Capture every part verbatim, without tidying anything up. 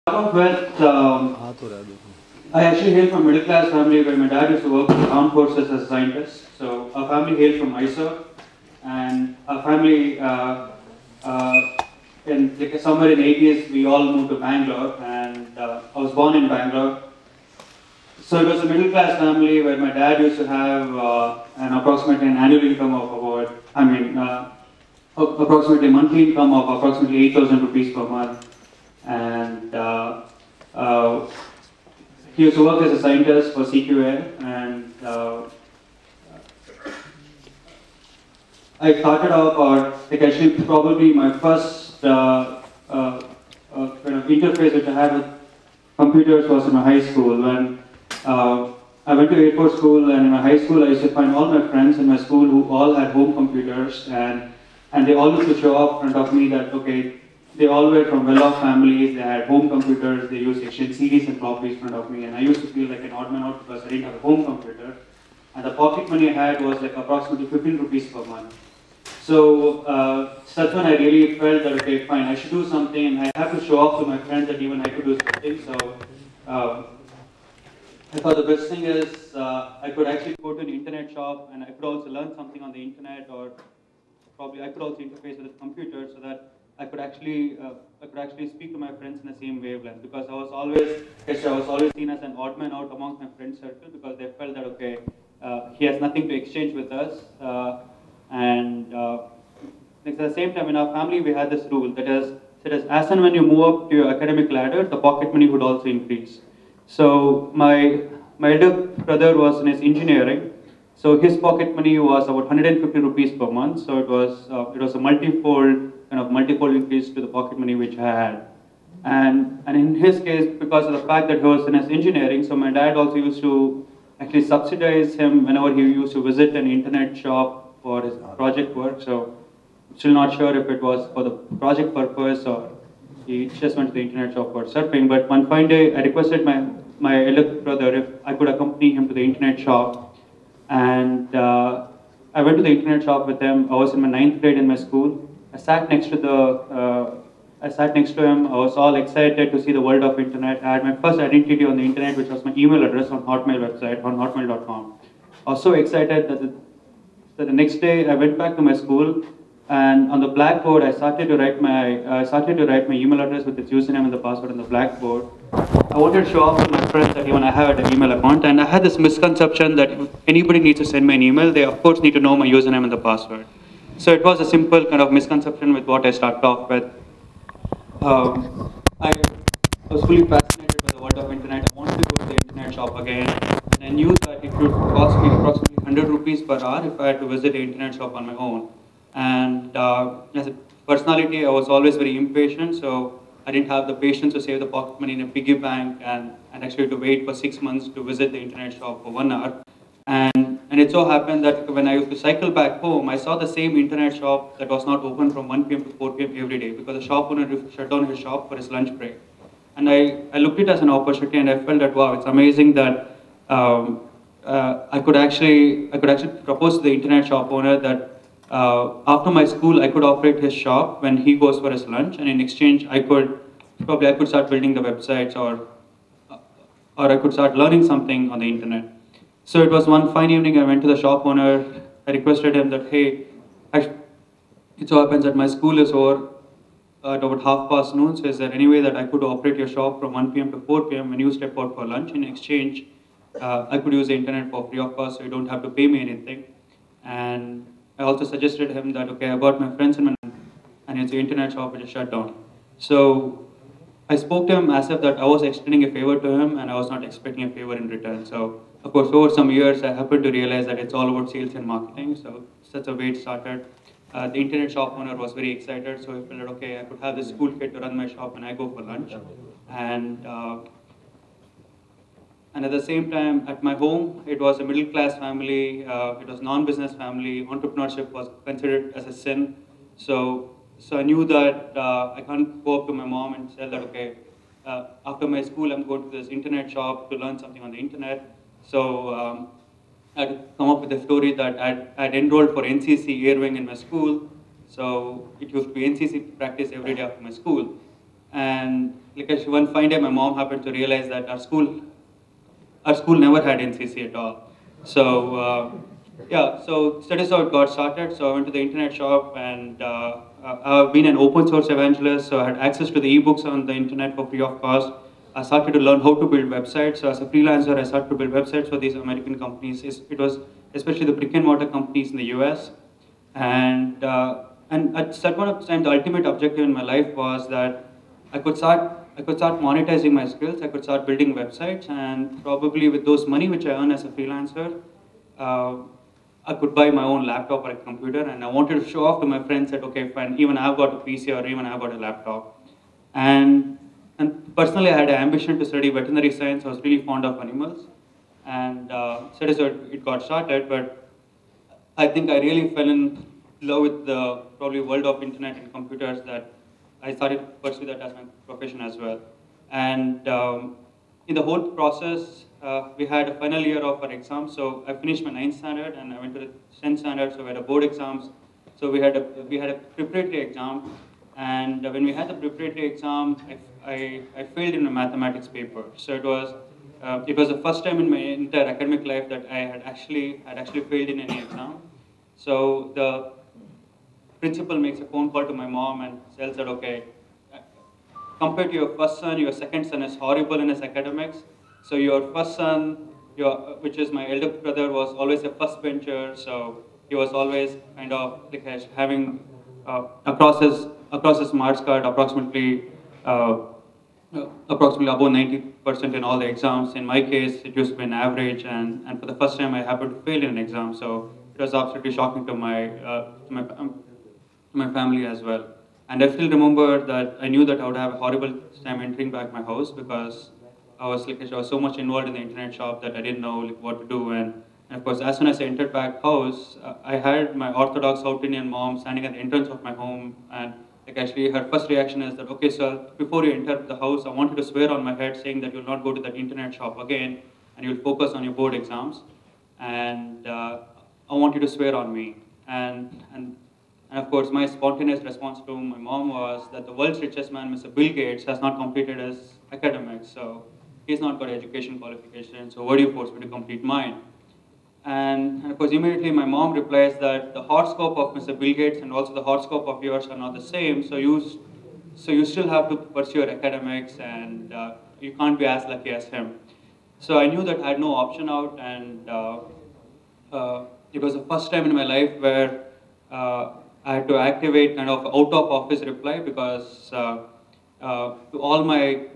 Start off with, um, I actually hail from a middle class family where my dad used to work in the armed forces as a scientist. So our family hailed from Mysore, and our family, uh, uh, in like somewhere in the eighties, we all moved to Bangalore, and uh, I was born in Bangalore. So it was a middle class family where my dad used to have uh, an approximately an annual income of about, I mean, uh, approximately monthly income of approximately eight thousand rupees per month, and uh, uh, he used to work as a scientist for C Q L, and uh, I started off, or like actually probably my first uh, uh, uh, kind of interface which I had with computers was in my high school when uh, I went to Air Force School, and in my high school I used to find all my friends in my school who all had home computers, and and they all used to show up in front of me that okay, they all were from well-off families, they had home computers, they used to exchange C Ds and floppies in front of me, and I used to feel like an odd man out because I didn't have a home computer, and the pocket money I had was like approximately fifteen rupees per month. So uh, that's when I really felt that okay, fine, I should do something, and I have to show off to my friends that even I could do something. So uh, I thought the best thing is uh, I could actually go to an internet shop, and I could also learn something on the internet, or probably I could also interface with the computer so that I could actually uh, I could actually speak to my friends in the same wavelength, because I was always I was always seen as an odd man out amongst my friend circle, because they felt that okay, uh, he has nothing to exchange with us, uh, and uh, at the same time in our family we had this rule that is that is as and when you move up to your academic ladder, the pocket money would also increase. So my my elder brother was in his engineering, so his pocket money was about one hundred fifty rupees per month. So it was uh, it was a multifold kind of multifold increase to the pocket money which I had. And and in his case, because of the fact that he was in his engineering, so my dad also used to actually subsidize him whenever he used to visit an internet shop for his project work. So I'm still not sure if it was for the project purpose or he just went to the internet shop for surfing. But one fine day, I requested my my elder brother if I could accompany him to the internet shop, and uh, I went to the internet shop with him. I was in my ninth grade in my school. I sat next to the, uh, I sat next to him. I was all excited to see the world of internet. I had my first identity on the internet, which was my email address on Hotmail website, on hotmail dot com. I was so excited that the, that the next day I went back to my school, and on the blackboard I started to write my, uh, I started to write my email address with its username and the password on the blackboard. I wanted to show off to my friends that even I have an email account, and I had this misconception that if anybody needs to send me an email, they of course need to know my username and the password. So it was a simple kind of misconception with what I started off with. Um, I was fully fascinated by the world of internet. I wanted to go to the internet shop again, and I knew that it would cost me approximately one hundred rupees per hour if I had to visit the internet shop on my own. And uh, as a personality, I was always very impatient, so I didn't have the patience to save the pocket money in a piggy bank and, and actually to wait for six months to visit the internet shop for one hour. And, and it so happened that when I used to cycle back home, I saw the same internet shop that was not open from one p m to four p m every day, because the shop owner shut down his shop for his lunch break. And I, I looked at it as an opportunity, and I felt that, wow, it's amazing that um, uh, I could actually I could actually propose to the internet shop owner that uh, after my school I could operate his shop when he goes for his lunch, and in exchange I could probably I could start building the websites, or or I could start learning something on the internet. So it was one fine evening, I went to the shop owner. I requested him that, hey, actually, it so happens that my school is over at about half past noon, so is there any way that I could operate your shop from one p m to four p m when you step out for lunch? In exchange, uh, I could use the internet for free of cost, so you don't have to pay me anything. And I also suggested him that, okay, I got my friends in my, and it's the internet shop which is shut down. So I spoke to him as if that I was extending a favor to him, and I was not expecting a favor in return. So of course, over some years, I happened to realize that it's all about sales and marketing. So that's the way it started. Uh, the internet shop owner was very excited, so he felt, okay, I could have this school kid to run my shop when I go for lunch. And uh, and at the same time, at my home, it was a middle class family. Uh, it was non-business family. Entrepreneurship was considered as a sin. So so I knew that uh, I can't go up to my mom and tell that, okay, uh, after my school, I'm going to this internet shop to learn something on the internet. So um, I had to come up with a story that I'd, I'd enrolled for N C C Air Wing in my school. So it used to be N C C practice every day after my school. And like actually one fine day, my mom happened to realize that our school, our school never had N C C at all. So uh, yeah, so that is how it got started. So I went to the internet shop, and uh, uh, I've been an open source evangelist, so I had access to the ebooks on the internet for free of cost. I started to learn how to build websites. So as a freelancer, I started to build websites for these American companies. It was especially the brick and mortar companies in the U S. And uh, and at that point of time, the ultimate objective in my life was that I could start I could start monetizing my skills. I could start building websites, and probably with those money which I earn as a freelancer, uh, I could buy my own laptop or a computer. And I wanted to show off to my friends that okay, fine, even I've got a P C or even I've got a laptop. And and personally, I had an ambition to study veterinary science. I was really fond of animals, and uh, so that's how it got started. But I think I really fell in love with the probably world of internet and computers that I started to pursue that as my profession as well. And um, in the whole process, uh, we had a final year of our exams. So I finished my ninth standard and I went to the tenth standard. So we had a board exams. So we had a we had a preparatory exam, and when we had the preparatory exam, I, I, I failed in a mathematics paper. So it was uh, it was the first time in my entire academic life that I had actually had actually failed in any exam. So the principal makes a phone call to my mom and tells her, okay, compared to your first son, your second son is horrible in his academics. So your first son, your, which is my elder brother, was always a first bencher. So he was always kind of like having uh, across his across his marks card approximately uh, approximately above ninety percent in all the exams. In my case, it used to be an average, and, and for the first time, I happened to fail in an exam. So it was absolutely shocking to my uh, to my um, to my family as well. And I still remember that I knew that I would have a horrible time entering back my house because I was like I was so much involved in the internet shop that I didn't know like what to do. And, and of course, as soon as I entered back house, uh, I had my Orthodox South Indian mom standing at the entrance of my home, and like actually her first reaction is that, okay, sir, before you enter the house, I want you to swear on my head saying that you'll not go to that internet shop again, and you'll focus on your board exams, and uh, I want you to swear on me. And and and of course, my spontaneous response to my mom was that the world's richest man, Mister Bill Gates, has not completed his academics, so he's not got education qualifications, so why do you force me to complete mine? And, and of course, immediately my mom replies that the horoscope of Mister Bill Gates and also the horoscope of yours are not the same, so you, so you still have to pursue your academics, and uh, you can't be as lucky as him. So I knew that I had no option out, and uh, uh, it was the first time in my life where uh, I had to activate kind of out of office reply, because uh, uh, to all my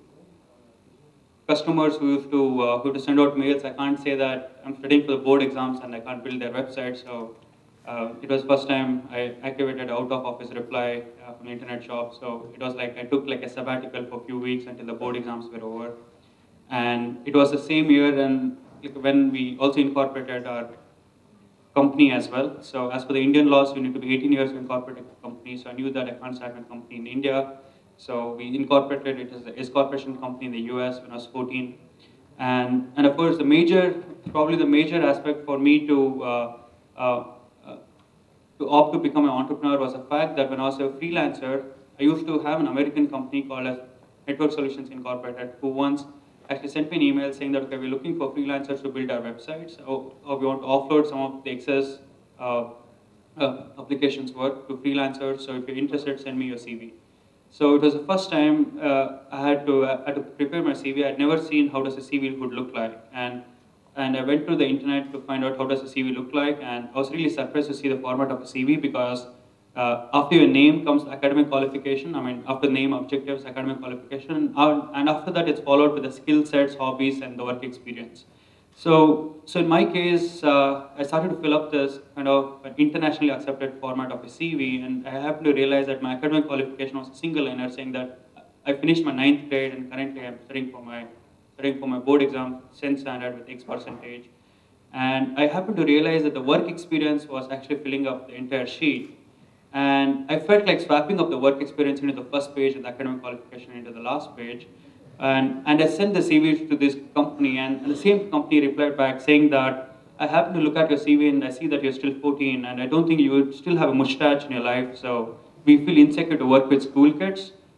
customers who used to uh, who to send out mails, I can't say that I'm studying for the board exams and I can't build their website. So uh, it was first time I activated out of office reply uh, from the internet shop. So it was like I took like a sabbatical for a few weeks until the board exams were over. And it was the same year and like, when we also incorporated our company as well. So as per the Indian laws, you need to be eighteen years to incorporate a company. So I knew that I can't start my company in India. So we incorporated it as the S Corporation company in the U S when I was fourteen. And, and of course, the major, probably the major aspect for me to, uh, uh, uh, to opt to become an entrepreneur was the fact that when I was a freelancer, I used to have an American company called as Network Solutions Incorporated, who once actually sent me an email saying that, okay, we're looking for freelancers to build our websites, or, or we want to offload some of the excess uh, uh, applications work to freelancers. So if you're interested, send me your C V. So it was the first time uh, I had to uh, had to prepare my C V. I'd never seen how does a C V would look like, and and I went to the internet to find out how does a C V look like, and I was really surprised to see the format of a C V, because uh, after your name comes academic qualification. I mean, after name, objectives, academic qualification, uh, and after that it's followed with the skill sets, hobbies, and the work experience. So, so in my case, uh, I started to fill up this kind of an internationally accepted format of a C V, and I happened to realize that my academic qualification was a single liner saying that I finished my ninth grade and currently I'm studying for my studying for my board exam, tenth standard with X percentage. And I happened to realize that the work experience was actually filling up the entire sheet. And I felt like swapping up the work experience into the first page and the academic qualification into the last page. And, and I sent the C V to this company, and, and the same company replied back saying that I happen to look at your C V and I see that you're still fourteen, and I don't think you would still have a mustache in your life, so we feel insecure to work with school kids.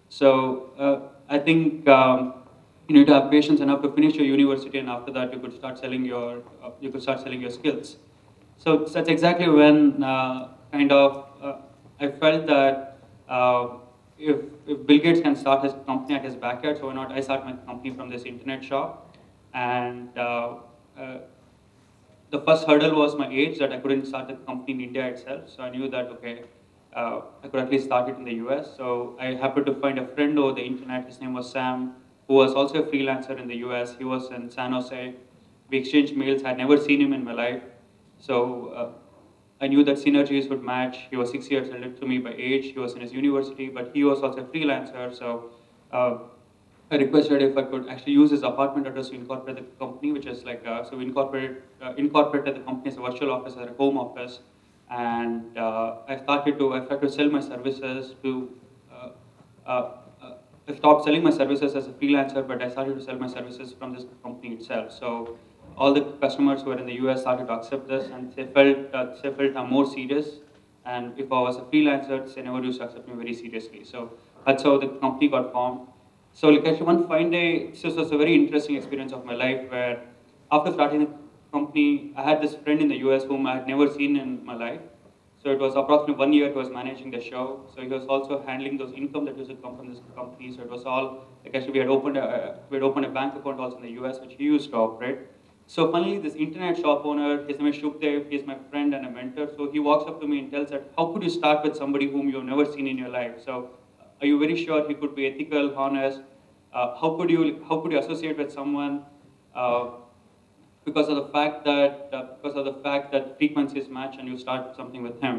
So uh, I think um, you need to have patience enough to finish your university, and after that you could start selling your uh, you could start selling your skills. So that's exactly when uh, kind of uh, I felt that uh, if, if Bill Gates can start his company at his backyard, so why not I start my company from this internet shop? And uh, uh, the first hurdle was my age, that I couldn't start the company in India itself. So I knew that, okay, uh, I could at least start it in the U S. So I happened to find a friend over the internet. His name was Sam, who was also a freelancer in the U S. He was in San Jose. We exchanged mails. I had never seen him in my life. So uh, I knew that synergies would match. He was six years older to me by age. He was in his university, but he was also a freelancer. So uh, I requested if I could actually use his apartment address to incorporate the company, which is like, uh, so we incorporated, uh, incorporated the company as a virtual office, as a home office. And uh, I started to, I started to sell my services to, uh, uh, uh, I stopped selling my services as a freelancer, but I started to sell my services from this company itself. So all the customers who were in the U S started to accept this, and they felt, uh, they felt I'm more serious. And if I was a freelancer, they never used to accept me very seriously. So that's how the company got formed. So like actually one fine day, this was a very interesting experience of my life, where after starting the company, I had this friend in the U S whom I had never seen in my life. So it was approximately one year he was managing the show. So he was also handling those income that used to come from this company. So it was all, like actually we had opened a, we had opened a bank account also in the U S, which he used to operate. So finally this internet shop owner, his name is Shukdev, he's my friend and a mentor. So he walks up to me and tells that, how could you start with somebody whom you've never seen in your life? So are you very sure he could be ethical, honest? Uh, how could you how could you associate with someone uh, because of the fact that uh, because of the fact that frequencies match and you start something with him?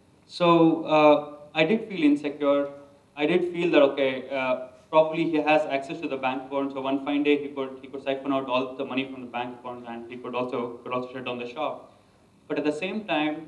So uh, I did feel insecure. I did feel that okay, uh, probably he has access to the bank account. So one fine day he could he could siphon out all the money from the bank account, and he could also could also shut down the shop. But at the same time,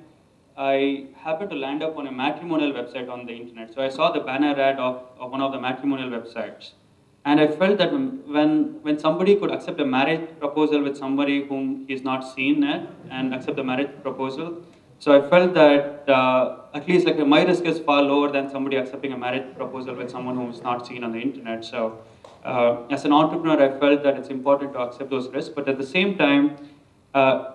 I happened to land up on a matrimonial website on the internet. So I saw the banner ad of, of one of the matrimonial websites. And I felt that when, when somebody could accept a marriage proposal with somebody whom he's not seen yet and accept the marriage proposal, so I felt that uh, at least like my risk is far lower than somebody accepting a marriage proposal with someone who's not seen on the internet. So uh, as an entrepreneur, I felt that it's important to accept those risks. But at the same time, uh,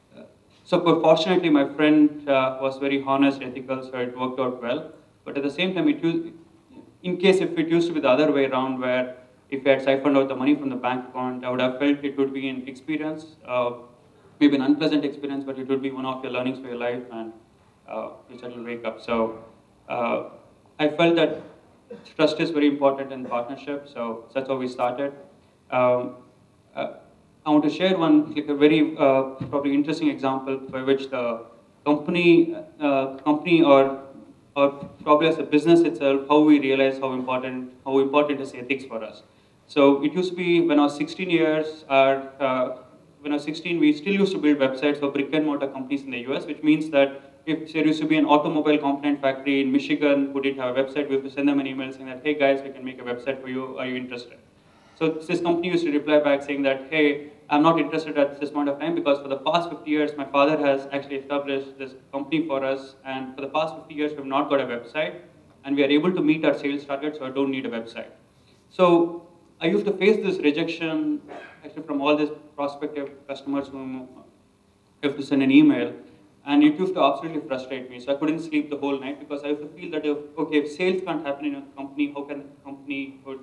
so fortunately, my friend uh, was very honest, ethical, so it worked out well. But at the same time, it used, in case if it used to be the other way around, where if I had siphoned out the money from the bank account, I would have felt it would be an experience, uh, maybe an unpleasant experience, but it would be one of your learnings for your life, and uh, which I will wake up. So uh, I felt that trust is very important in partnership, so that's how we started. Um, uh, I want to share one like a very uh, probably interesting example by which the company, uh, company or or probably as a business itself, how we realize how important how important is ethics for us. So it used to be when I was sixteen years, uh, uh, when I was sixteen, we still used to build websites for brick and mortar companies in the U S, which means that if there used to be an automobile component factory in Michigan who didn't have a website, we have to send them an email saying that, hey guys, we can make a website for you, are you interested? So this company used to reply back saying that, hey, I'm not interested at this point of time because for the past fifty years, my father has actually established this company for us, and for the past fifty years, we've not got a website, and we are able to meet our sales target, so I don't need a website. So I used to face this rejection actually from all these prospective customers whom I have to send an email, and it used to absolutely frustrate me. So I couldn't sleep the whole night because I used to feel that if, okay, if sales can't happen in a company, how can a company would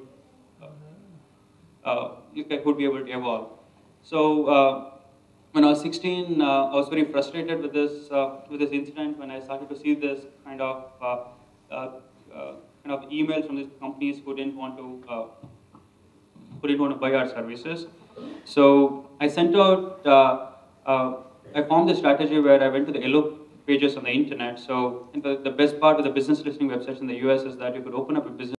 uh, could be able to evolve? So uh, when I was sixteen, uh, I was very frustrated with this uh, with this incident when I started to see this kind of uh, uh, uh, kind of emails from these companies who didn't want to uh, who didn't want to buy our services. So I sent out. Uh, uh, I found this strategy where I went to the yellow pages on the internet. So the, the best part of the business listing websites in the U S is that you could open up a business